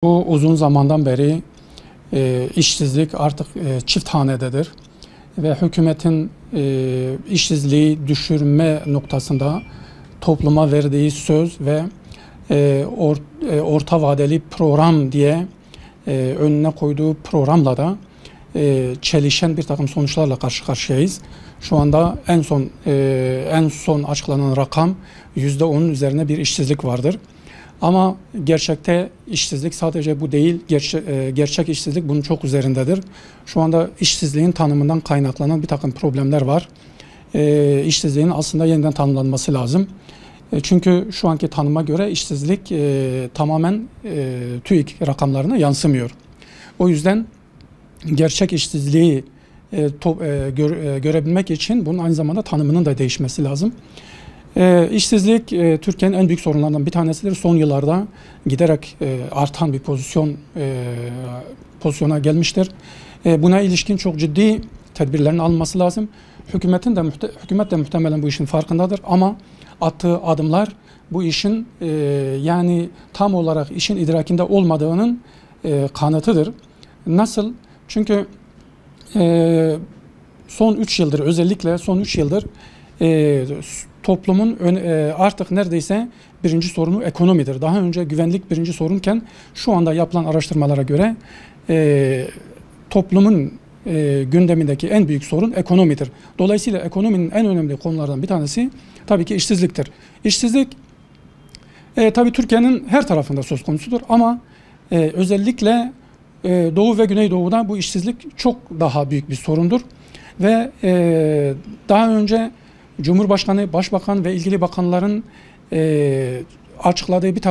Bu uzun zamandan beri işsizlik artık çift hanededir ve hükümetin işsizliği düşürme noktasında topluma verdiği söz ve orta vadeli program diye önüne koyduğu programla da çelişen bir takım sonuçlarla karşı karşıyayız. Şu anda en son açıklanan rakam %10'un üzerine bir işsizlik vardır. Ama gerçekte işsizlik sadece bu değil, gerçek işsizlik bunun çok üzerindedir. Şu anda işsizliğin tanımından kaynaklanan bir takım problemler var. İşsizliğin aslında yeniden tanımlanması lazım. Çünkü şu anki tanıma göre işsizlik tamamen TÜİK rakamlarına yansımıyor. O yüzden gerçek işsizliği görebilmek için bunun aynı zamanda tanımının da değişmesi lazım. İşsizlik Türkiye'nin en büyük sorunlarından bir tanesidir. Son yıllarda giderek artan bir pozisyona gelmiştir. Buna ilişkin çok ciddi tedbirlerin alınması lazım. Hükümet de muhtemelen bu işin farkındadır ama attığı adımlar bu işin yani tam olarak işin idrakinde olmadığının kanıtıdır. Nasıl? Çünkü son 3 yıldır, özellikle son 3 yıldır toplumun artık neredeyse birinci sorunu ekonomidir. Daha önce güvenlik birinci sorunken şu anda yapılan araştırmalara göre toplumun gündemindeki en büyük sorun ekonomidir. Dolayısıyla ekonominin en önemli konulardan bir tanesi tabii ki işsizliktir. İşsizlik tabii Türkiye'nin her tarafında söz konusudur ama özellikle Doğu ve Güneydoğu'da bu işsizlik çok daha büyük bir sorundur. Ve daha önce Cumhurbaşkanı, Başbakan ve ilgili bakanların açıkladığı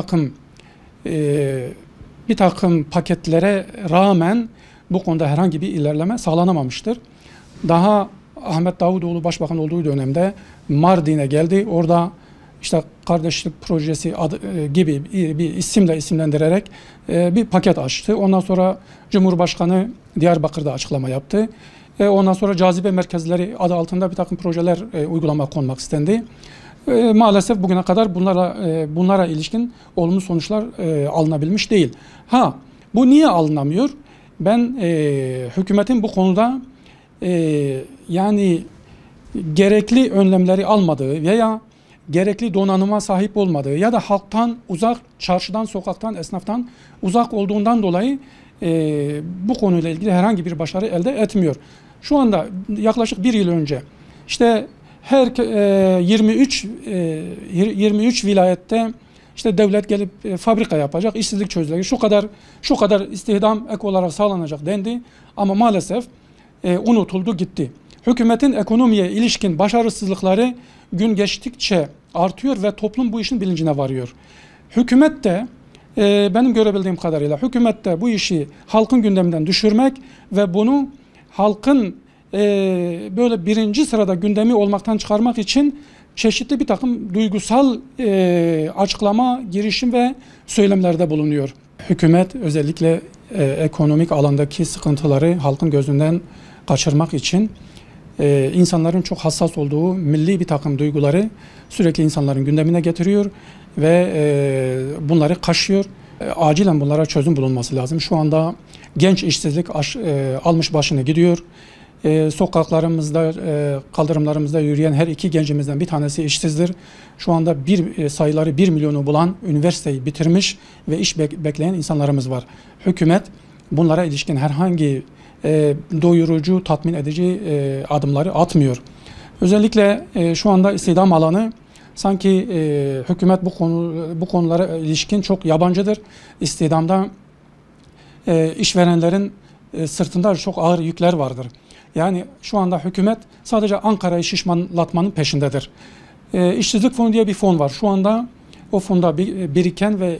bir takım paketlere rağmen bu konuda herhangi bir ilerleme sağlanamamıştır. Daha Ahmet Davutoğlu Başbakan olduğu dönemde Mardin'e geldi. Orada işte kardeşlik projesi gibi bir isimle isimlendirerek bir paket açtı. Ondan sonra Cumhurbaşkanı Diyarbakır'da açıklama yaptı. Ondan sonra cazibe merkezleri adı altında bir takım projeler uygulama konmak istendi. Maalesef bugüne kadar bunlara ilişkin olumlu sonuçlar alınabilmiş değil. Bu niye alınamıyor? Ben hükümetin bu konuda yani gerekli önlemleri almadığı veya gerekli donanıma sahip olmadığı ya da halktan uzak, çarşıdan, sokaktan, esnaftan uzak olduğundan dolayı bu konuyla ilgili herhangi bir başarı elde etmiyor. Şu anda yaklaşık bir yıl önce işte 23 vilayette işte devlet gelip fabrika yapacak, işsizlik çözülecek, şu kadar istihdam ek olarak sağlanacak dendi ama maalesef unutuldu gitti. Hükümetin ekonomiye ilişkin başarısızlıkları gün geçtikçe artıyor ve toplum bu işin bilincine varıyor. Hükümet de benim görebildiğim kadarıyla hükümet de bu işi halkın gündeminden düşürmek ve bunu halkın böyle birinci sırada gündemi olmaktan çıkarmak için çeşitli bir takım duygusal açıklama, girişim ve söylemlerde bulunuyor. Hükümet özellikle ekonomik alandaki sıkıntıları halkın gözünden kaçırmak için insanların çok hassas olduğu milli bir takım duyguları sürekli insanların gündemine getiriyor ve bunları kaşıyor. Acilen bunlara çözüm bulunması lazım. Şu anda genç işsizlik almış başını gidiyor. Sokaklarımızda, kaldırımlarımızda yürüyen her iki gencimizden bir tanesi işsizdir. Şu anda sayıları 1 milyonu bulan üniversiteyi bitirmiş ve iş bekleyen insanlarımız var. Hükümet bunlara ilişkin herhangi doyurucu, tatmin edici adımları atmıyor. Özellikle şu anda istihdam alanı sanki hükümet bu konulara ilişkin çok yabancıdır. İstihdamda işverenlerin sırtında çok ağır yükler vardır. Yani şu anda hükümet sadece Ankara'yı şişmanlatmanın peşindedir. İşsizlik fonu diye bir fon var. Şu anda o fonda biriken ve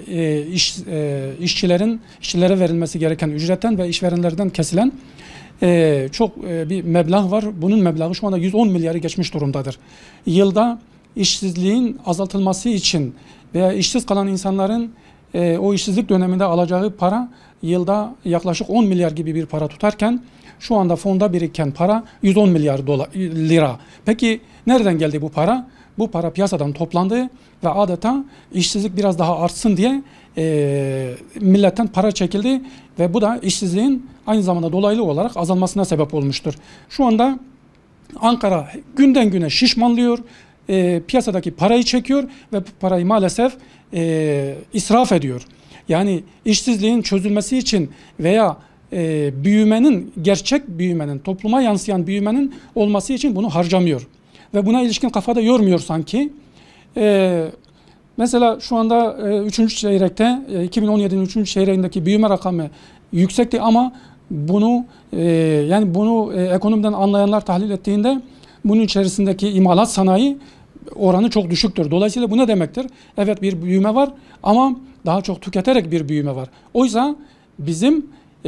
işçilere verilmesi gereken ücretten ve işverenlerden kesilen çok bir meblağ var. Bunun meblağı şu anda 110 milyarı geçmiş durumdadır. Yılda işsizliğin azaltılması için veya işsiz kalan insanların o işsizlik döneminde alacağı para yılda yaklaşık 10 milyar gibi bir para tutarken şu anda fonda biriken para 110 milyar lira. Peki nereden geldi bu para? bu para piyasadan toplandı ve adeta işsizlik biraz daha artsın diye milletten para çekildi ve bu da işsizliğin aynı zamanda dolaylı olarak azalmasına sebep olmuştur. Şu anda Ankara günden güne şişmanlıyor, piyasadaki parayı çekiyor ve bu parayı maalesef israf ediyor. Yani işsizliğin çözülmesi için veya büyümenin, gerçek büyümenin, topluma yansıyan büyümenin olması için bunu harcamıyor. Ve buna ilişkin kafada yormuyor sanki. Mesela şu anda 3. çeyrekte, 2017'nin 3. çeyreğindeki büyüme rakamı yüksekti ama bunu ekonomiden anlayanlar tahlil ettiğinde bunun içerisindeki imalat sanayi oranı çok düşüktür. Dolayısıyla bu ne demektir? Evet, bir büyüme var ama daha çok tüketerek bir büyüme var. Oysa bizim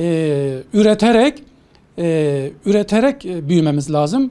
üreterek büyümemiz lazım.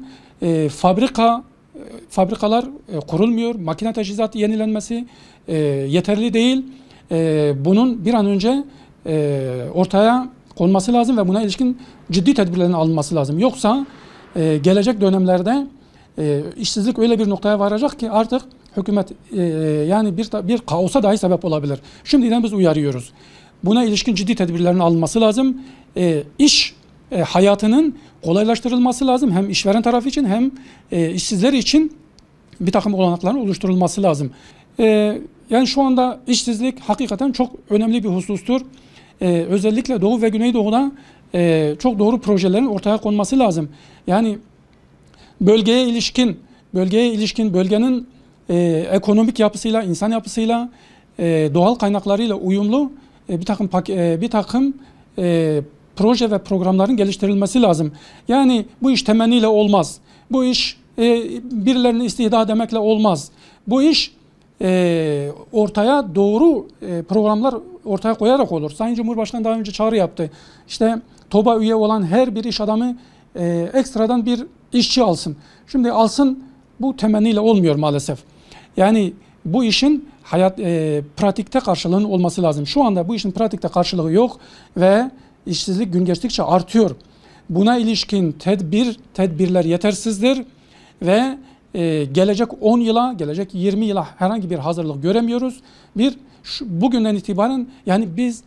Fabrikalar kurulmuyor. Makine teçhizatı yenilenmesi yeterli değil. Bunun bir an önce ortaya konması lazım ve buna ilişkin ciddi tedbirlerin alınması lazım. Yoksa gelecek dönemlerde işsizlik öyle bir noktaya varacak ki artık hükümet yani bir kaosa dahi sebep olabilir. Şimdiden biz uyarıyoruz. Buna ilişkin ciddi tedbirlerin alınması lazım. İş hayatının kolaylaştırılması lazım. Hem işveren tarafı için hem işsizler için bir takım olanakların oluşturulması lazım. Yani şu anda işsizlik hakikaten çok önemli bir husustur. Özellikle Doğu ve Güneydoğu'da çok doğru projelerin ortaya konması lazım. Yani bölgeye ilişkin bölgenin ekonomik yapısıyla, insan yapısıyla, doğal kaynaklarıyla uyumlu bir takım proje ve programların geliştirilmesi lazım. Yani bu iş temenniyle olmaz. Bu iş birilerini istihdam demekle olmaz. Bu iş ortaya doğru programlar ortaya koyarak olur. Sayın Cumhurbaşkanı daha önce çağrı yaptı. İşte TOB'a üye olan her bir iş adamı ekstradan bir işçi alsın. Şimdi alsın, bu temenniyle olmuyor maalesef. Yani bu işin pratikte karşılığının olması lazım. Şu anda bu işin pratikte karşılığı yok ve işsizlik gün geçtikçe artıyor. Buna ilişkin tedbirler yetersizdir ve gelecek 10 yıla, gelecek 20 yıla herhangi bir hazırlık göremiyoruz. Bugünden itibaren yani biz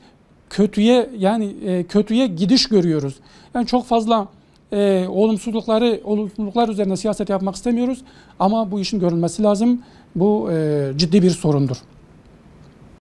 kötüye gidiş görüyoruz. Yani çok fazla olumsuzluklar üzerine siyaset yapmak istemiyoruz ama bu işin görülmesi lazım. Bu ciddi bir sorundur.